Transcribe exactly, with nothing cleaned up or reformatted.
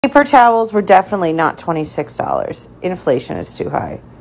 Paper towels were definitely not twenty-six dollars. Inflation is too high.